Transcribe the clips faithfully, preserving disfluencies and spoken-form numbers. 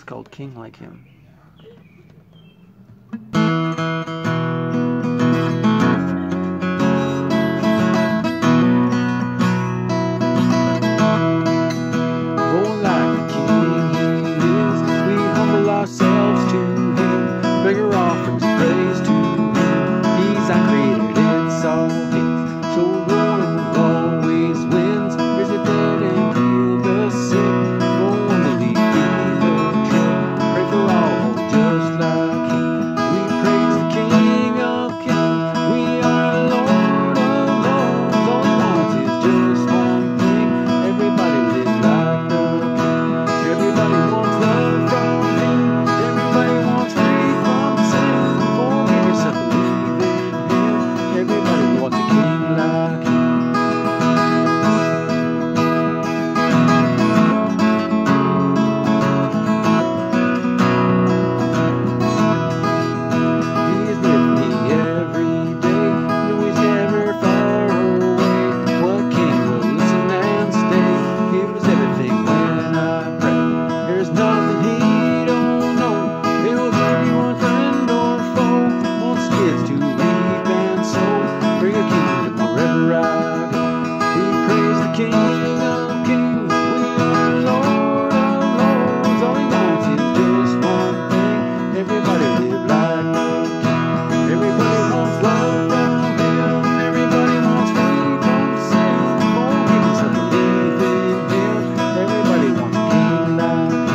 It's called King Like Him. Born like a king he is, we humble ourselves to him, bring our offerings of praise to him. He's our creator, it's all his. So one always wins, raise the dead and heal the sick. No one will leave the trick. Pray for all just like him. We praise the King of Kings. We are Lord of Lords. All he wants is just one thing. Everybody lives like the King. Everybody wants love from him. Everybody wants free from sin. Forgive yourself, believe in him. Everybody wants a king like him. King of Kings, we are Lord of Lords. All he wants is just one thing. Everybody live like the King. Everybody wants love from him. Everybody wants free from sin. Forgive yourself, believe in him. Everybody wants a king like him.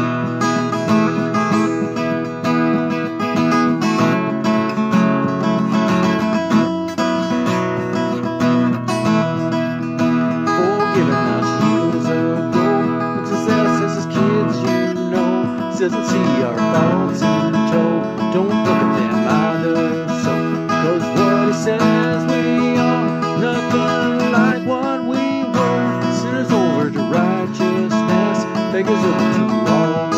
Doesn't see our faults in tow. Don't look at them either. So, cause what he says we are, nothing like what we were. Sinners over to righteousness, beggars over to all.